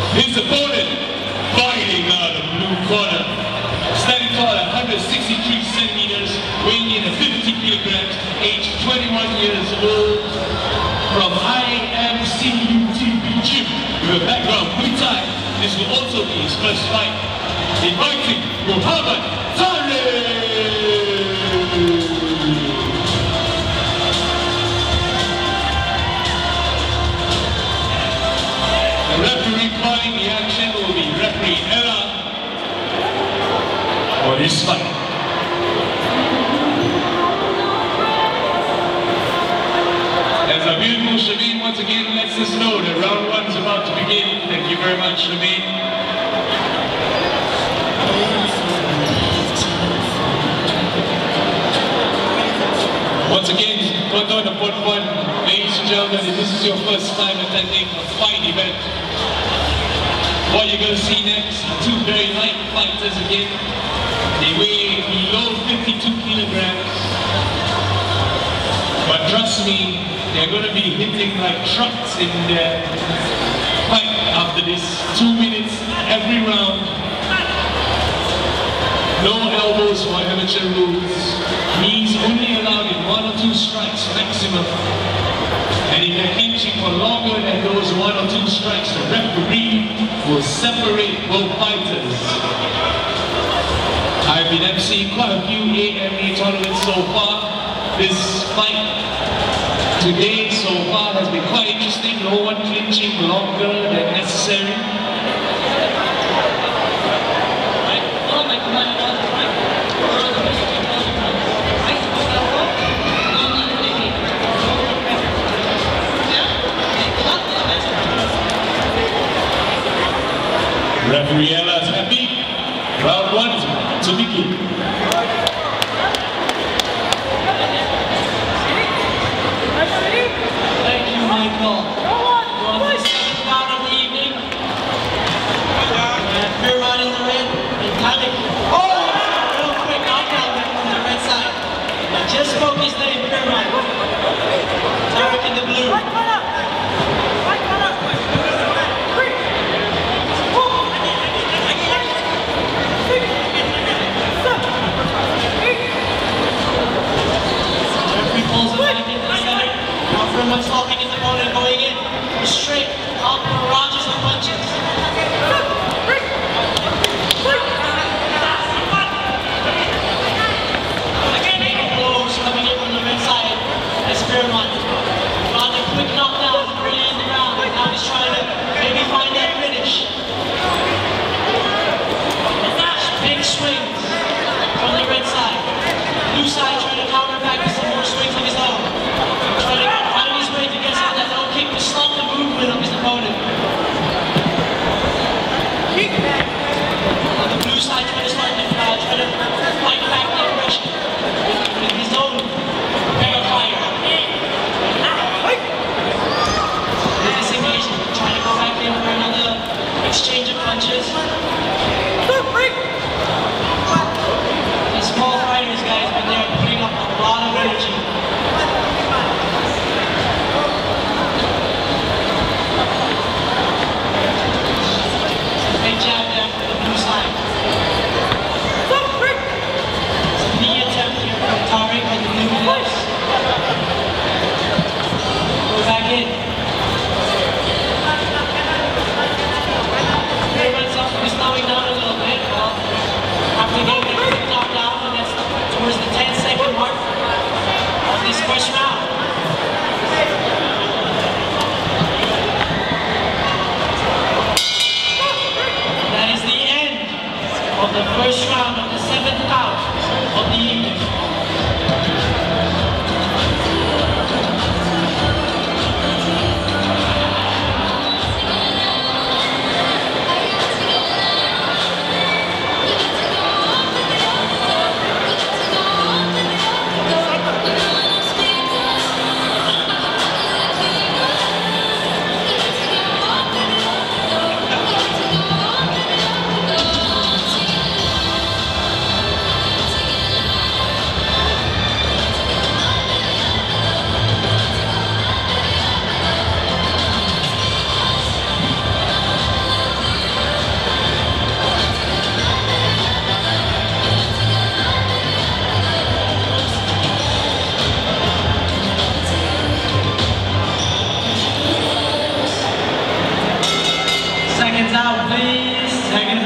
His opponent, fighting out of blue corner, standing tall at 163 centimeters, weighing in at 50 kilograms, age 21 years old, from IMCUTB Gym, with a background Muay Thai. This will also be his first fight. Inviting Muhammad Tariq! The referee calling the action will be referee Ella for this fight. As our beautiful Shameen once again lets us know that round one is about to begin. Thank you very much, Shameen. Once again, Koto the Port Point, ladies and gentlemen, if this is your first time attending a fight event, what you're going to see next are two very light fighters again. They weigh below 52 kilograms. But trust me, they're going to be hitting like trucks in their fight after this. 2 minutes every round. No elbows for amateur rules. Knees only allowed in 1 or 2 strikes maximum. And if they're clinching for longer than those 1 or 2 strikes, the referee will separate both fighters. I've been emceeing quite a few AMA tournaments so far. This fight today so far has been quite interesting. No one clinching longer than necessary. Referee Ella is happy. Round one to begin. Thank you, Michael. On the second round of the evening, Firman in the red, and Tariq. Oh! Real quick knockout from the red side. I just spoke his name, Firman. Tariq in the blue. Firman's locking his opponent, going in straight, up barrages of punches. Big blows coming in from the red side as Firman. Rather quick knockdown early in the round, and now he's trying to maybe find that finish. Big swings from the red side. Blue side trying to counter back with some more swings of his own. Trying to find his way to get some of that low kick to stop the movement of his opponent. On the blue side trying to start to fight back the aggression with his own pair of fire. Disengaging, trying to go back in for another exchange of punches. These small fighters, guys, but they're putting up a lot of energy. Big jab there for the blue side. Knee attempt here from Tariq on the blue gloves. Go back in. Firman's up, he's slowing down a little bit. Well, after getting a quick knockdown, and that's towards the 10-second mark of this first round. That is the end of the first round of the 7th bout of the evening.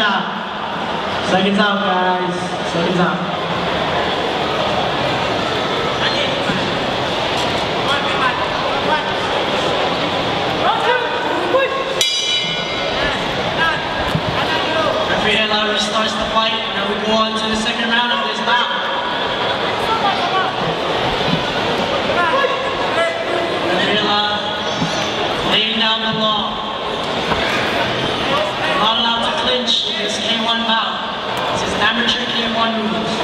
out. Seconds out, guys. Seconds out. Referee Ella restarts the fight, and now we go on to the second round of this bout. Referee Ella laying down the law. Not allowed to clinch in this K1 bout. This is amateur K1 rules.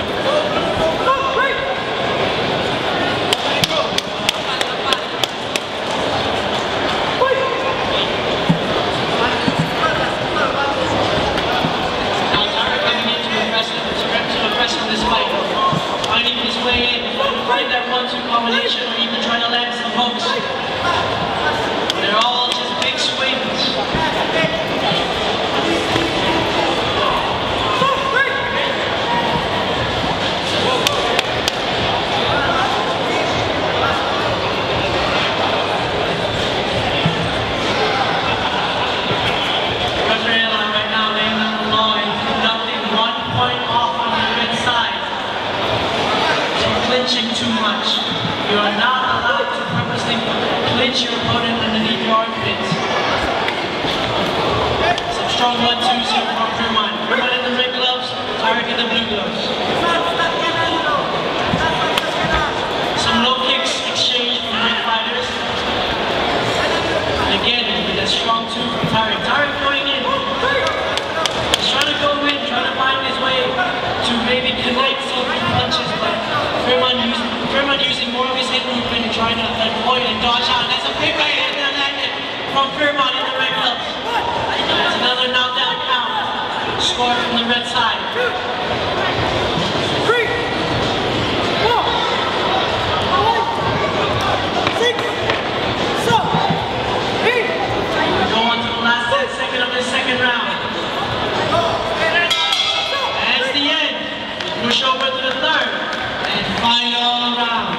Find that 1-2 combination, or even try to land some hooks. They're all just big swings. Referee right now laying down the law and conducting 1 point off on the red side. Clinching too much. You are not allowed to purposely clinch your opponent underneath your armpits. Some strong 1-2s here from Firman. Firman in the red gloves, Tarek in the blue gloves. Some low kicks exchanged from red fighters. And again, with a strong 2 from Tarek. Tarek going in. He's trying to go in, trying to find his way to maybe connect some punches, but Firman using more of his head movement and trying to avoid and dodge out. That's a big right hand that landed from Firman in the red gloves. That's another knockdown count. Score from the red side. 3, 4, 6, 7, 8. We go on to the last 10 seconds of this second round. That's the end. Push over to the third and final round.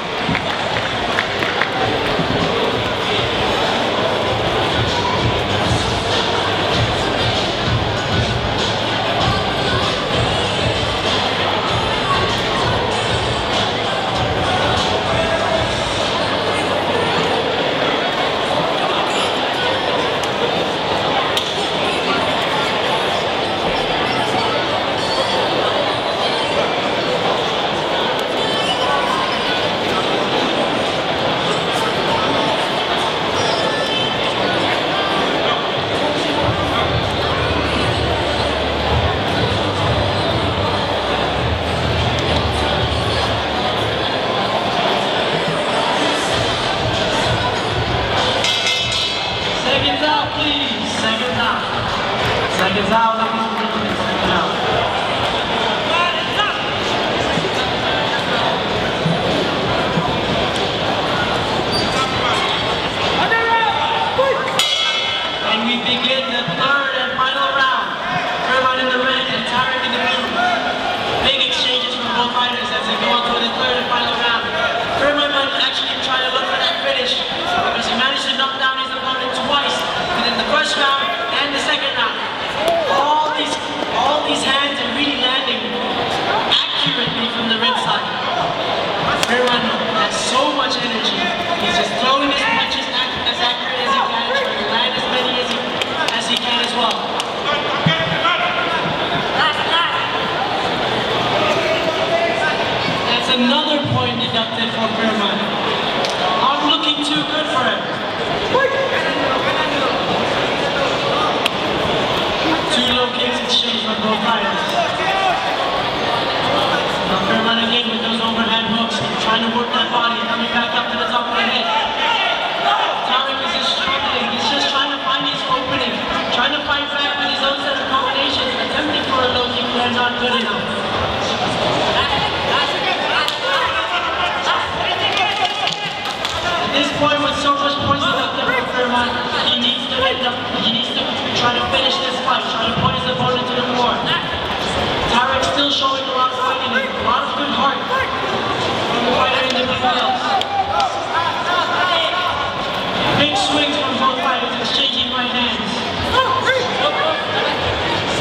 Seconds out, ladies and gentlemen, seconds out. And we begin the third and final round. Firman in the red and Tarek in the blue. Big exchanges from both fighters as they go on to the third and final round. Firman might actually try to look for that finish because he managed to knock down his opponent twice within the first round and the second round. All these hands are really landing accurately from the red side. Firman has so much energy. He's just throwing his punches as accurate as he can, trying to land as many as he can as well. That's another point deducted for Firman. Not looking too good for him. Two low kicks exchanged from both fighters. Now Firman again with those overhand hooks, trying to work that body, coming back up to the top of the head. Tarek is just struggling, he's just trying to find his opening, trying to fight back with his own set of combinations, attempting for a low kick, but not good enough. At this point, with so much points deducted for Firman, he needs to try to finish this fight, try to put his opponent to the floor. Tarek still showing a lot of fight in him, a lot of good heart from the fighter in the blue gloves. Big swings from both fighters, exchanging right hands.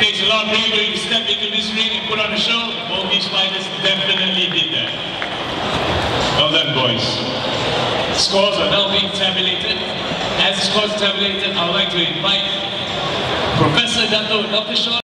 takes a lot of bravery to step into this ring and put on a show. Both these fighters definitely did that. Well done, boys. Scores are now being tabulated. As the scores are tabulated, I would like to invite Professor Dr. Shaw